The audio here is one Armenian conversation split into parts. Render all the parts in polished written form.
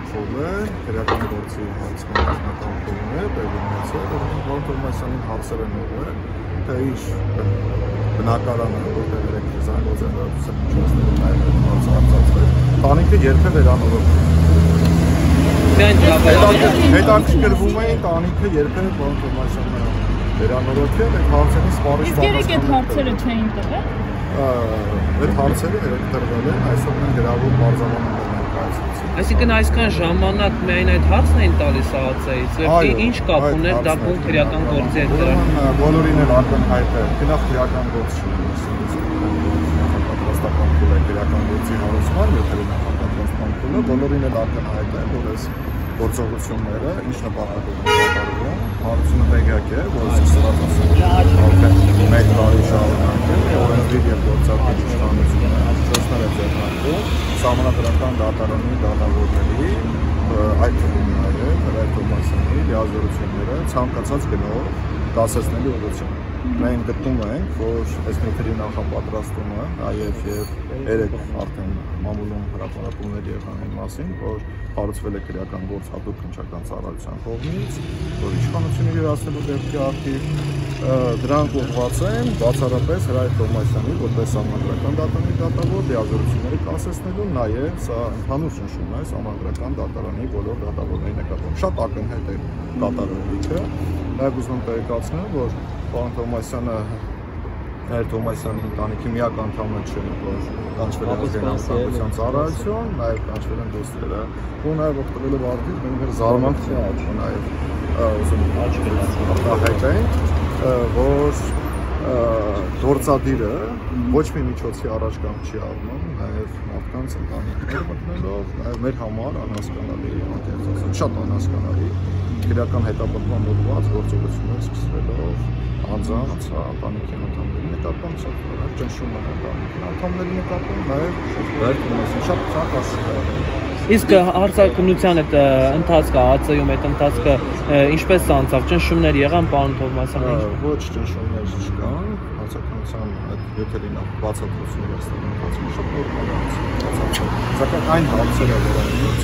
Փողը, քրեական գործի հարցման նախնական փողն է, բերումեցը, որոնք Թովմասյանին հարցեր են ուղղել, թե իր բնակարանը, որտեղ էլեկտրիզային գործընթացը միջոցներում նաև հարցը արծացվել, տանիքը երբեք վերանորոգվում հետաքրքրվում էին տանիքը երբեք պարոն Թովմասյանը վերանորոգել, այդ հարցերի սպառիչ Իսկ երեք այդ հարցերը չէին տվել։ Այդ հարցերը տրվել են, այսօր մենք գրավոր բարձրանում Այսինքն այսքան ժամանակ միայն այդ հարցն էին տալիս ԱԱՑ-ից, ինչ կապ ուներ դա բուն քրեական գործի հետ դրան։ Բոլորին էլ ակնհայտ է, գնահ քրեական գործ չի, պատրաստական փուլ է քրեական գործի հարուցման, եթե նախապատրաստական փուլը, բոլորին էլ ակնհայտ է, որ այս գործողությունները ինչ նպատակով են կատարվում, հարցումը տեղյակ է, որ սկսված ասում մեկ տարի շարունակել, օրենսդիր և գործադիր իշխանությունը միջոցներ է ձեռնարկում Սահմանադրական դատարանի դատավորների, այդ թվում նաև Հրայր Թովմասյանի լիազորությունները ցանկացած գնով դասեցնելու ուղղությամբ։ Մենք գտնում ենք, որ այս նյութերի նախապատրաստումը նաև եւ երեք արդեն մամուլում հրապարակումներ եղան այն մասին, որ հարուցվել է քրեական գործ հատուկ քննչական ծառայության կողմից, որ իշխանությունը իրացնելու դեպքի արդիվ դրանք ուղղված են բացառապես Հրայր Թովմասյանի որպես սահմանադրական դատարանի դատավոր լիազորությունները կասեցնելու, նաև սա ընդհանուր ճնշում է սահմանադրական դատարանի բոլոր դատավորների նկատմամբ։ Շատ ակնհայտ է կատարելիքը, նաև ուզում եմ տեղեկացնել, որ պարոն Թովմասյանը Հրայր Թովմասյանի ընտանիքի միակ անդամը չէ, որ կանչվել է ազգային ծառայություն, նաև կանչվել են դոստերը, ու նաև օգտվելով արդյունք մենք զարմանք ու նաև ուզում արտահայտենք, որ գործադիրը ոչ մի միջոցի առաջ կամ չի առնում, նաև մարդկանց ընտանիքներ մտնելով, նաև մեր համար անհասկանալի անկեղծություն, շատ անհասկանալի քրեական հետապնդման ուղղված գործողություններ սկսվելով անձանց ընտանիքի անդամների նկատմամբ ճնշում են ընտանիքի անդամների նկատմամբ նաև շատ հասկանալի Իսկ հարցակնության այդ ընթացքը ԱԱՑ-ում այդ ընթացքը ինչպես անցավ ճնշումներ եղան պարոն Թովմասյանի ոչ ճնշումներ չկան հարցակնության այդ յոթերի բացատրությունները ստանալ ընթացքում շատ նորմալ է սակայն այն հարցերը որոնք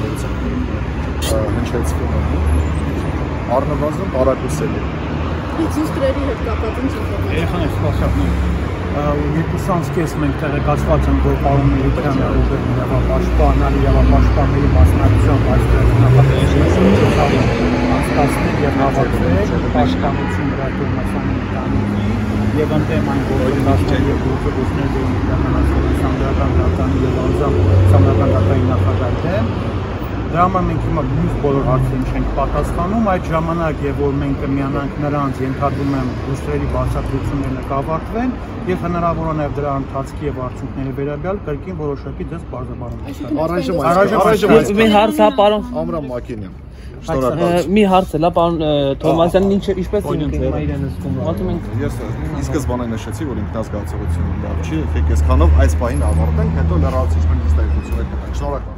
հնչեցվում են առնվազն տարակուսելի Ինստիտուտների հետ կապված ինչ ինֆորմացիա Երեխաներ սպասյալներ երկուս անցկես մենք տեղեկացված ենք, որ պարոն Մելիքյանը ուղղել իրավապաշտպանների իրավապաշտպանների մասնակցությամբ այստեղ նախաձեռնություն անցկացնել եւ հավաքվել պաշտպանություն Հրայր Թովմասյանի ընտանիքի եւ ընդդեմ այն գործընթացների եւ գործողությունների իրականացնելու Սահմանադրական դատարանի եւ անձամբ Սահմանադրական դատարանի նախագահի դեմ Դրա համար մենք հիմա մյուս բոլոր հարցերին չենք պատասխանում, այդ ժամանակ եւ որ մենք կմիանանք նրանց ենթադրում եմ դուստրերի բացատրությունները կավարտվեն եւ հնարավոր է նաեւ դրա ընթացքի եւ արդյունքների վերաբերյալ կրկին որոշակի դες բարձրաբանում։ Առայժմ մի հարց հա պարոն Ամրամ Մակինյան Մի հարց է լա պարոն Թովմասյանն ինչպես ինքը իրեն զգում ոնց մենք Ես ի սկզբանե նշեցի որ ինքնազգացողությունը լավ չի եկեք այսքանով այս բանին ավարտենք հետո լրացուցիչ մենք ստեղծություններ կտանք շնորհակալ